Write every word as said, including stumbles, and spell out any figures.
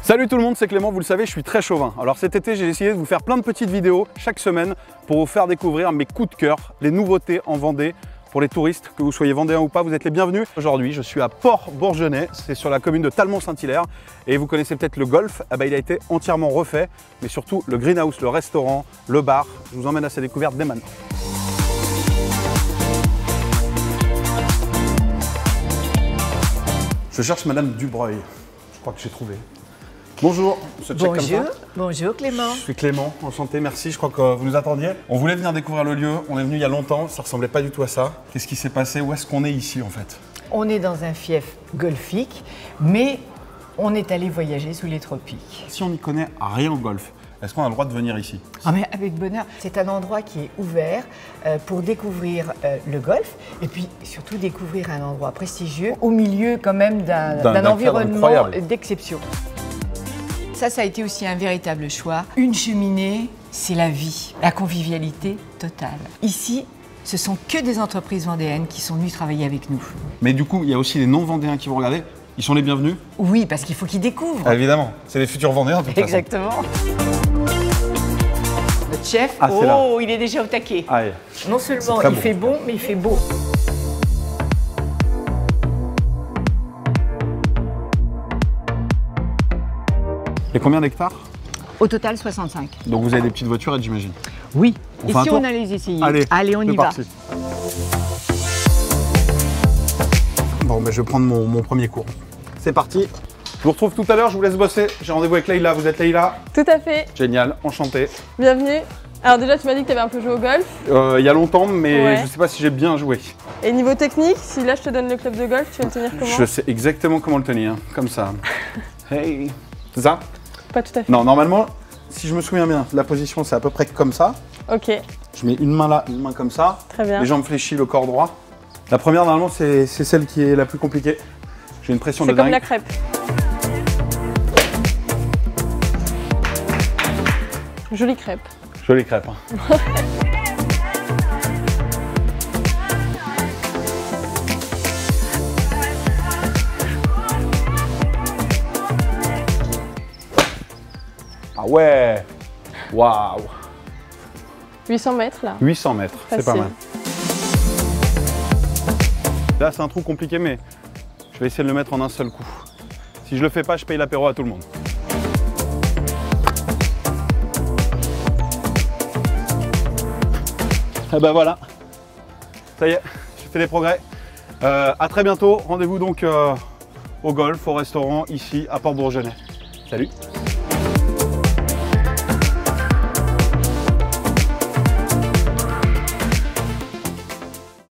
Salut tout le monde, c'est Clément, vous le savez, je suis très chauvin. Alors cet été, j'ai décidé de vous faire plein de petites vidéos chaque semaine pour vous faire découvrir mes coups de cœur, les nouveautés en Vendée. Pour les touristes, que vous soyez vendéens ou pas, vous êtes les bienvenus. Aujourd'hui, je suis à Port-Bourgenais, c'est sur la commune de Talmont-Saint-Hilaire. Et vous connaissez peut-être le golf, eh ben, il a été entièrement refait, mais surtout le greenhouse, le restaurant, le bar. Je vous emmène à sa découverte dès maintenant. Je cherche Madame Dubreuil, je crois que j'ai trouvé. Bonjour, ce check comme ça. Bonjour Clément. Je suis Clément, enchanté, merci, je crois que vous nous attendiez. On voulait venir découvrir le lieu, on est venu il y a longtemps, ça ressemblait pas du tout à ça. Qu'est-ce qui s'est passé? Où est-ce qu'on est ici en fait? On est dans un fief golfique, mais on est allé voyager sous les tropiques. Si on n'y connaît rien au golf, est-ce qu'on a le droit de venir ici? Ah mais avec bonheur. C'est un endroit qui est ouvert euh, pour découvrir euh, le golf et puis surtout découvrir un endroit prestigieux au milieu quand même d'un environnement d'exception. Ça, ça a été aussi un véritable choix. Une cheminée, c'est la vie, la convivialité totale. Ici, ce sont que des entreprises vendéennes qui sont venues travailler avec nous. Mais du coup, il y a aussi les non-vendéens qui vont regarder. Ils sont les bienvenus? Oui, parce qu'il faut qu'ils découvrent. Ah, évidemment, c'est les futurs vendéens de toute Exactement. façon. Notre chef, ah, oh, il est déjà au taquet. Aïe. Non seulement il fait bon, mais il fait beau. Et combien d'hectares? Au total, soixante-cinq. Donc vous avez des petites voitures, j'imagine? Oui. On Et fait si un tour on allait les essayer? Allez, Allez on y va. Parti. Bon, ben, je vais prendre mon, mon premier cours. C'est parti. Je vous retrouve tout à l'heure, je vous laisse bosser. J'ai rendez-vous avec Leïla. Vous êtes Leïla? Tout à fait. Génial, enchanté. Bienvenue. Alors déjà, tu m'as dit que tu avais un peu joué au golf. Euh, il y a longtemps, mais ouais. je ne sais pas si j'ai bien joué. Et niveau technique, si là je te donne le club de golf, tu vas le tenir comment? Je sais exactement comment le tenir, comme ça. Hey. C'est ça? Pas tout à fait. Non, normalement, si je me souviens bien, la position c'est à peu près comme ça. Ok. Je mets une main là, une main comme ça. Très bien. Les jambes fléchies, le corps droit. La première, normalement, c'est celle qui est la plus compliquée. J'ai une pression de dingue. C'est comme la crêpe. Jolie crêpe. Jolie crêpe. Hein. Ah ouais. Waouh. huit cents mètres là. huit cents mètres, c'est pas mal. Là, c'est un trou compliqué, mais je vais essayer de le mettre en un seul coup. Si je le fais pas, je paye l'apéro à tout le monde. Et ben voilà, ça y est, j'ai fait des progrès. Euh, à très bientôt, rendez-vous donc euh, au golf, au restaurant, ici à Port-Bourgenais. Salut!